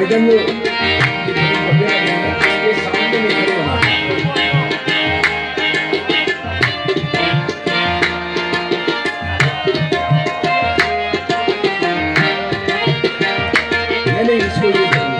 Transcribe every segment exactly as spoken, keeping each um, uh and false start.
मृदंग बजने लगे हैं उसके सामने में खड़े होना। मैंने इसको ये करूँ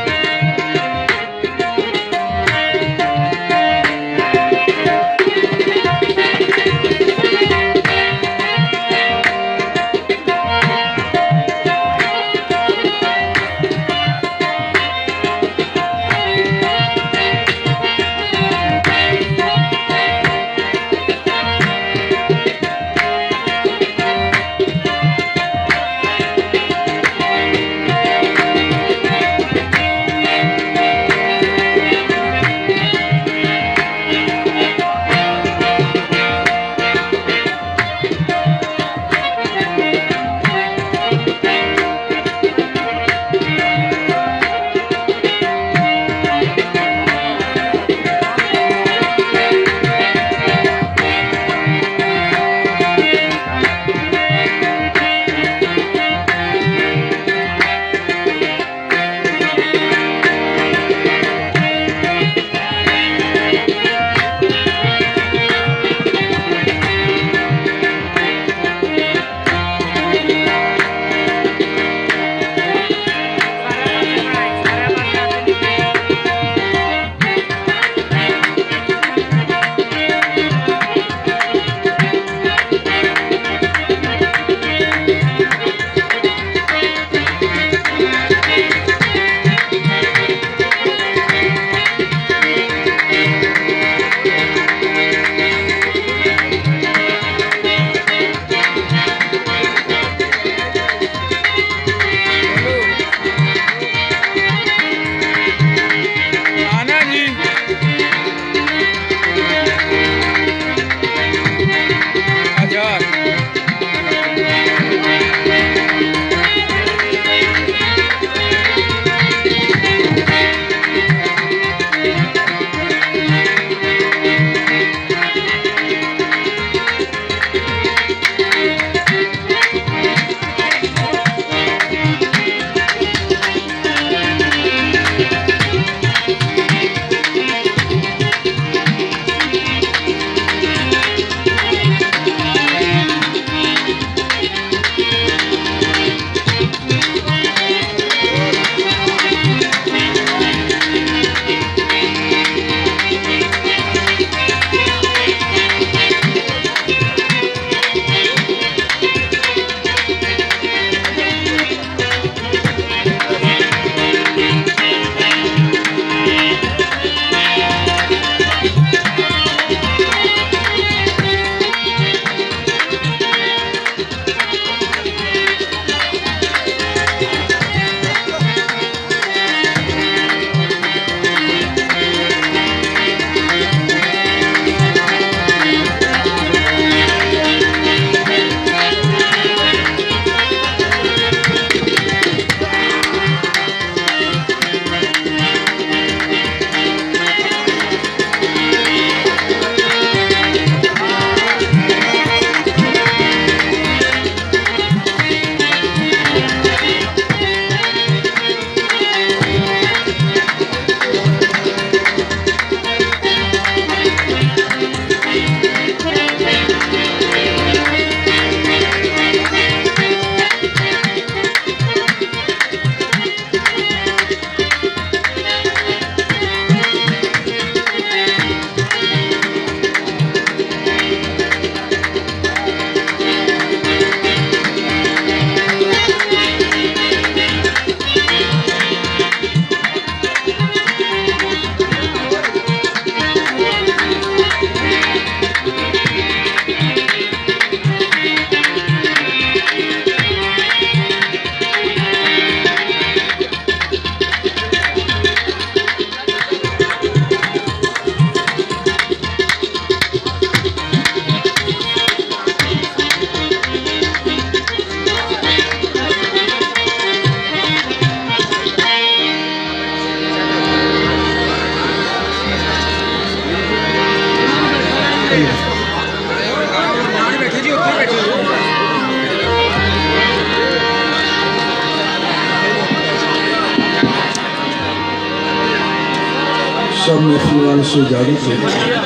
सब महफिल वालों से इजाजत है।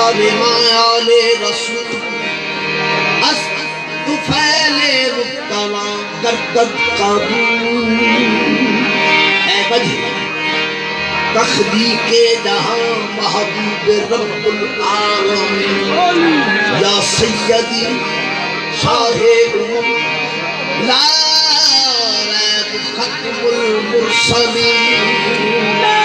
आले आले रसूल अस्तुफैले मुक्तला गर्दद काबूल ऐ बजे तख्लीके जहां महबूब रब्बुल आलमीन या सैयदी शाहे उम्म ला रैब खत्मुल मुरसलीन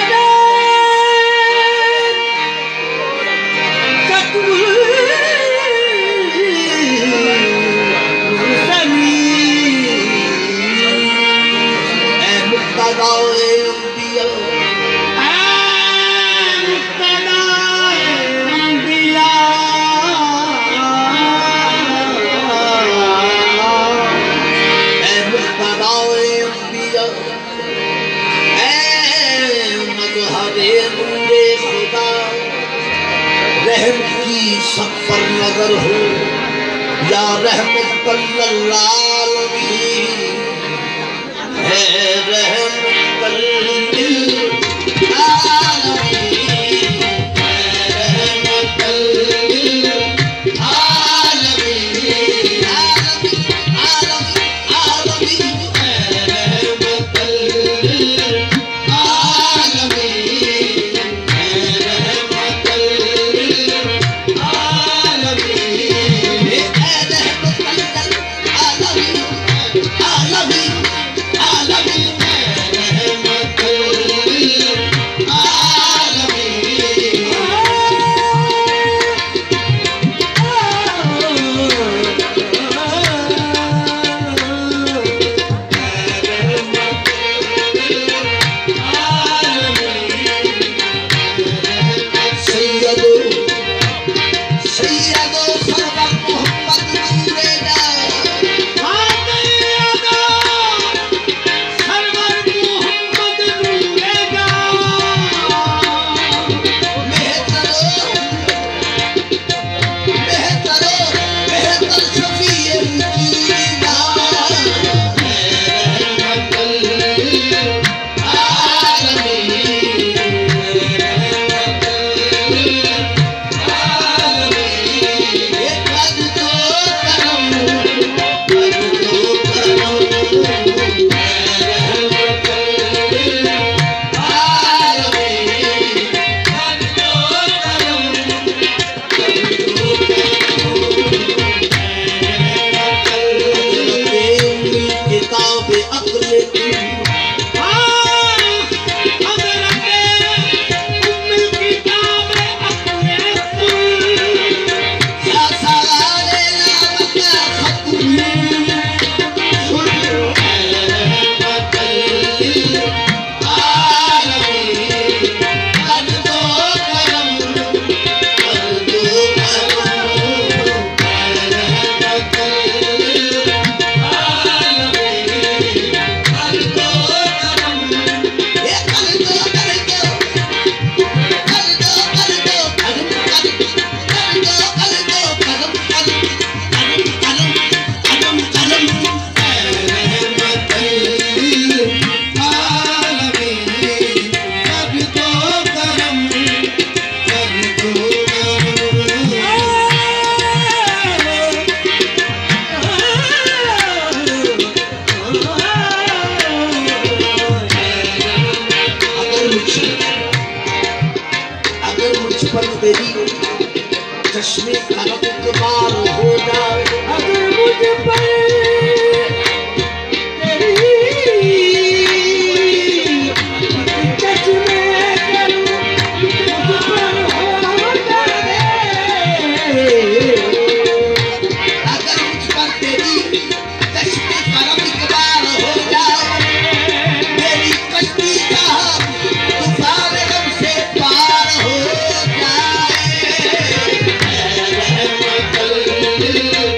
रहम की सब पर नजर हो या रहमतुल लिल आलमीन है रहमतुल लिल आलमीन है रहमतुल लिल आलमीन आलमीन आलमीन है रहमतुल लिल आलमीन चश्मे का इकबाल हो जाए अगर मुझ पर Thank you.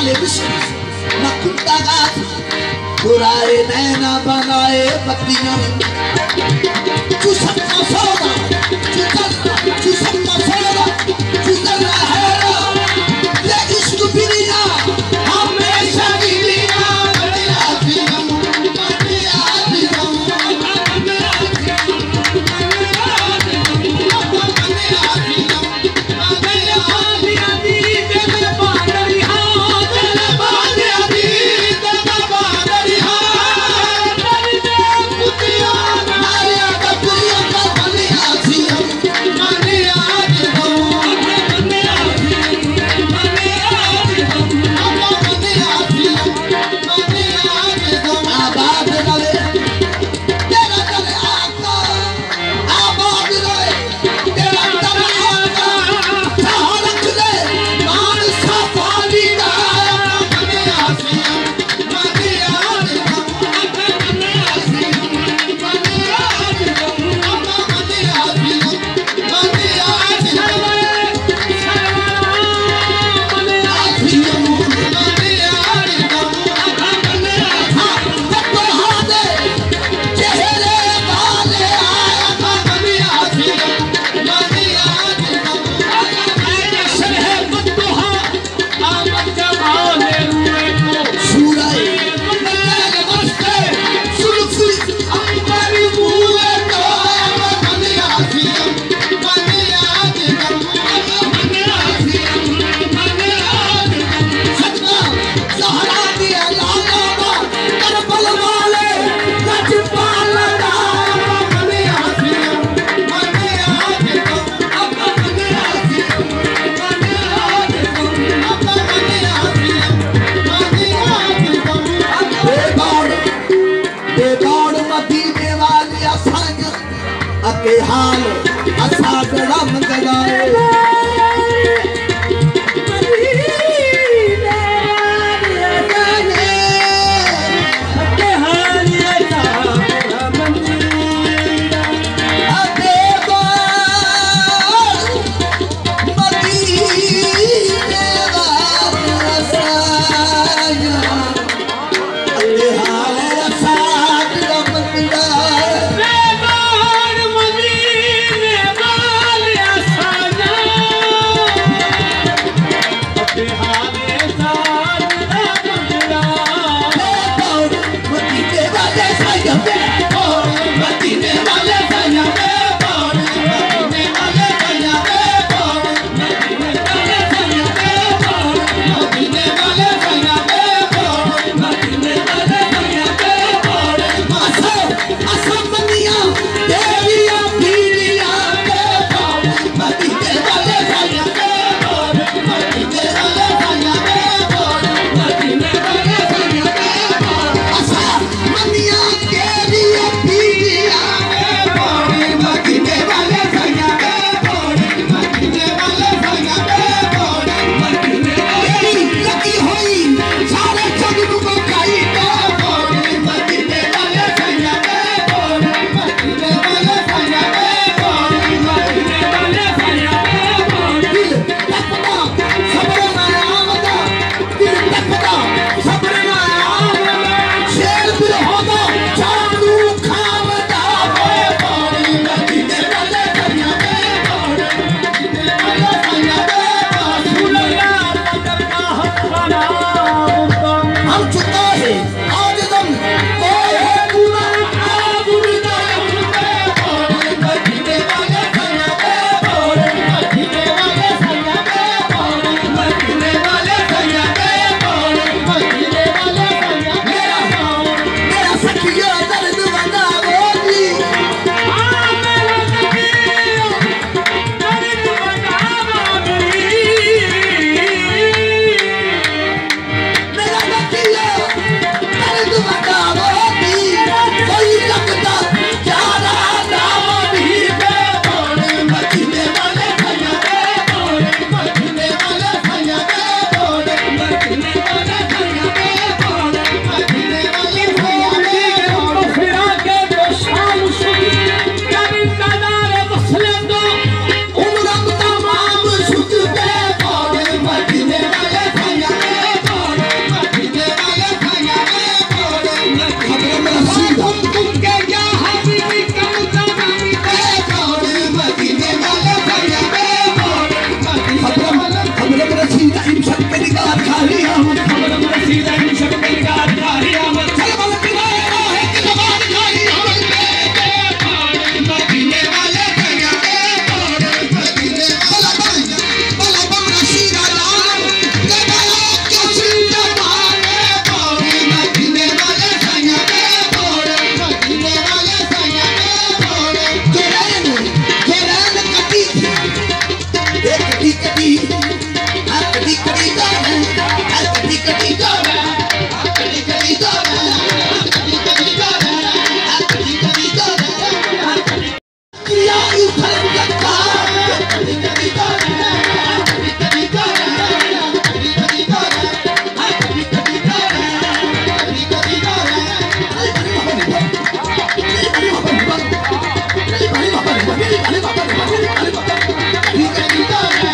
वाले विष्णु न कुंता गाथ बुराए नैना बनाए पतियां तू सबका सौदा तू सबका सौदा तू कर रहा है ये इश्क बिना हमेशा गिरिया बड़ा फिल्म बड़ा फिल्म इन सब के निगाह खाली आमद खबर रसीद इन सब के निगाह खाली आमद सलमान किनारे है कि नवाज खाली आमद पे पाड़ मदीने वाले सैया के पाड़ मदीने वाला वाला बम रसीद आलाम के बाला क्यों सिंह मारे पाड़ मदीने वाले सैया के पाड़ मदीने वाले सैया के पाड़ जोरैन जोरैन कटी एक कटी कटी कटी कटी जावे कटी कटी जावे कटी कटी जावे कटी कटी जावे कटी कटी जावे क्रिया उठल लगा कटी कटी जावे कटी कटी जावे कटी कटी जावे कटी कटी जावे कटी कटी जावे अरे बड़ी बाबा बड़ी बाबा बड़ी बाबा बड़ी बाबा बड़ी बाबा कटी कटी जावे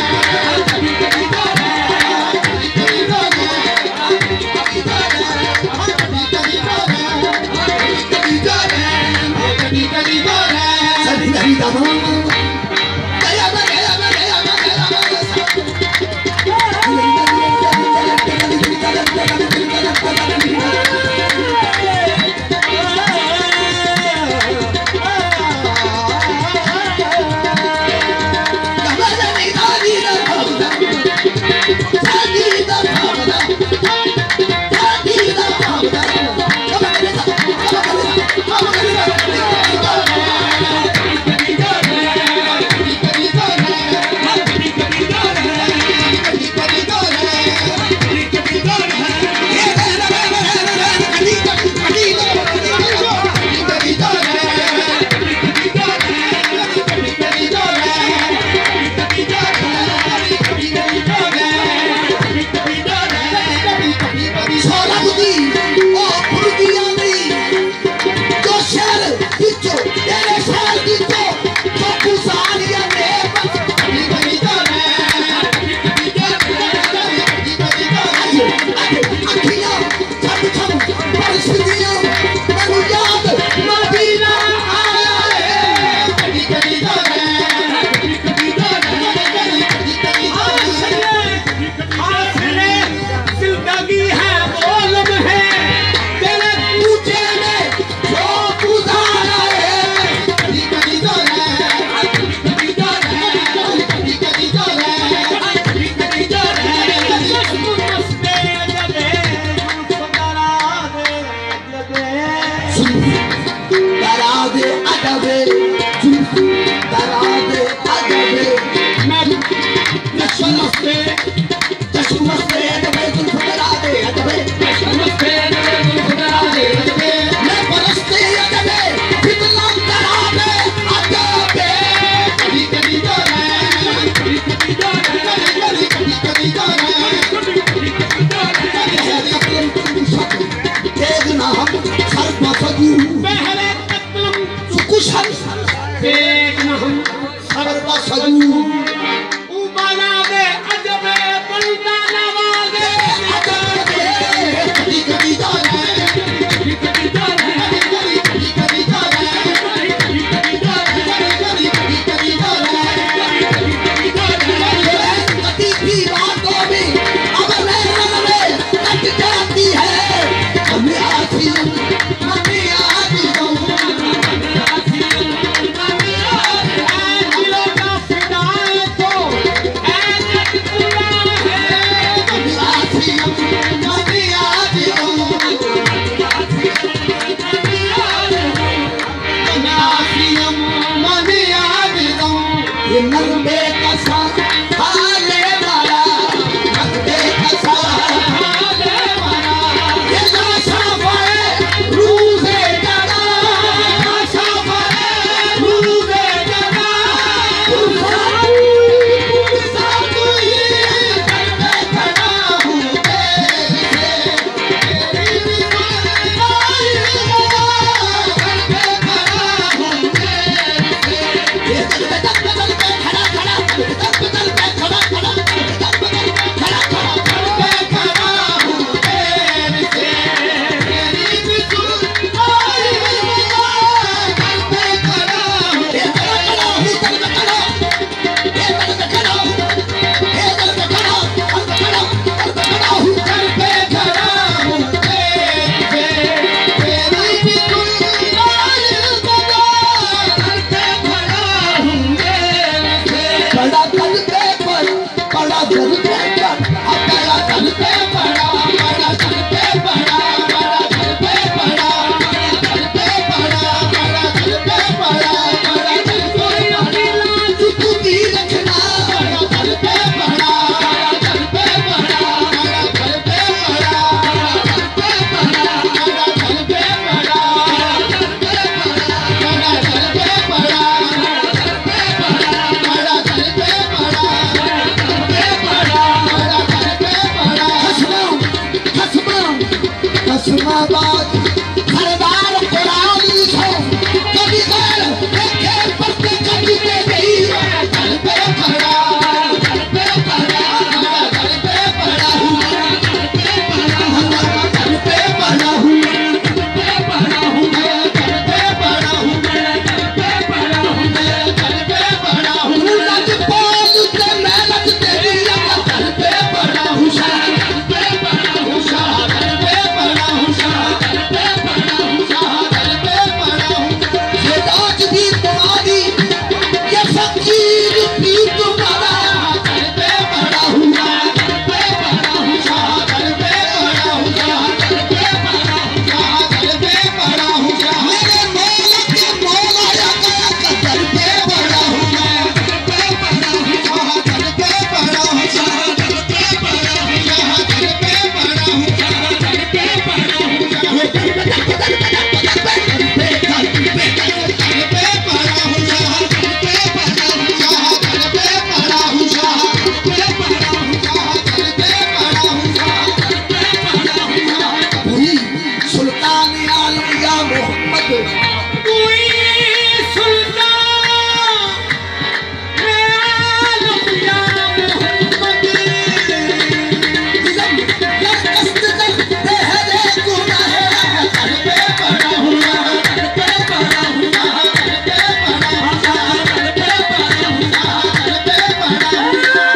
आवाज सरदार कुरानी हो कभी गैर देखे पत्ते कभी पे गई घर पे पड़ा घर पे पड़ा घर पे पड़ा हूँ घर पे पड़ा हूँ घर पे पड़ा हूँ घर पे पड़ा हूँ घर पे पड़ा हूँ घर पे पड़ा हूँ लजपाल से मैं लज तेरी घर पे पड़ा हूँ शाह घर पे पड़ा हूँ शाह घर पे पड़ा हूँ शाह घर पे पड़ा हूँ शाह घर पे पड़ा हूँ ये राज भी तुम्हारी ये फकीर भी तुम्हारा घर पे पड़ा हूँ घर पे पड़ा हूँ शाह घर पे पड़ा हूँ शाह घर पे पड़ा हूँ शाह घर पे पड़ा हूँ शाह मेरे मौला के मौला या घर पे पड़ा हूँ मैं घर पे पड़ा हूँ शाह घर पे पड़ा हूँ शाह घर पे पड़ा हूँ शाह घर पे पड़ा हूँ शाह घर पे पड़ा हूँ शाह घर पे पड़ा हूँ शाह घर पे पड़ा हूँ शाह घर पे पड़ा हूँ शाह घर पे पड़ा हूँ शाह घर पे पड़ा हूँ शाह घर पे पड़ा हूँ शाह घर पे पड़ा हूँ शाह वही सुल्तान आलम या मोहम्मद कोई सुल्तान आलम या मोहम्मद दिलम लस्त करते हैं रे गुनाह घर पे पड़ा हूँ घर पे पड़ा हूँ घर पे पड़ा हूँ घर पे पड़ा हूँ घर पे पड़ा हूँ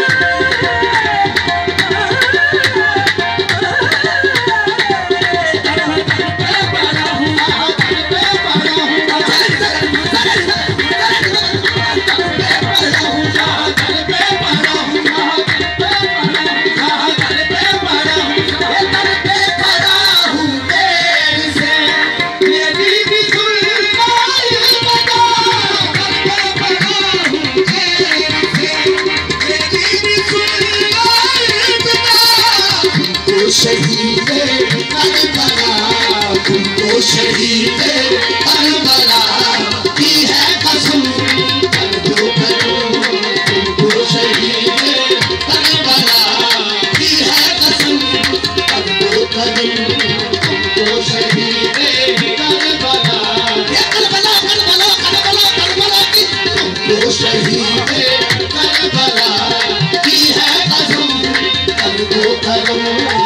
शहीद करबला तुमको शहीद करबला की है कसम कर दो करो तुमको शहीद करबला की है कसम कर दो करो तुमको शहीद करबला ये करबला करबला करबला करबला की तुमको शहीद करबला की है कसम कर दो करो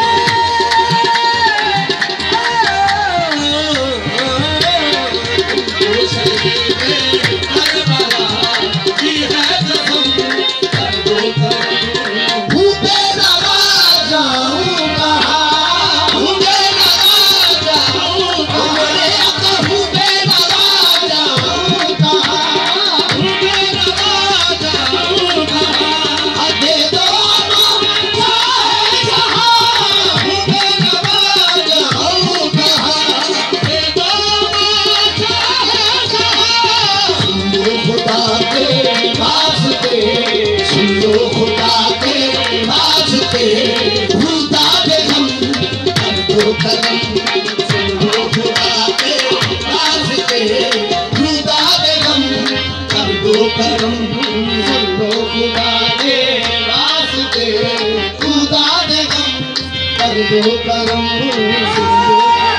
करम सुनो खुदा के वास्ते खुदा दे गम कर दो करम सुनो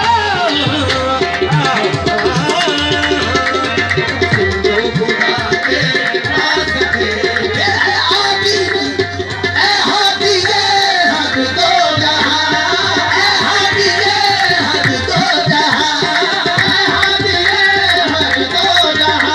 खुदा के वास्ते ए हाथी ए हाथी ये हक दो जहां ए हाथी ये हक दो जहां ए हाथी ये हक दो जहां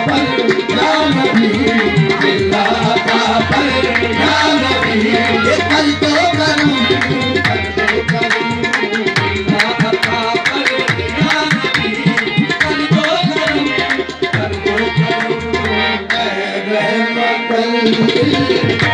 पर या नबी अल्लाह का पर या नबी ये कल तो करूं कल तो करूं अल्लाह का पर या नबी कल तो करूं कल तो करूं ऐ रहमत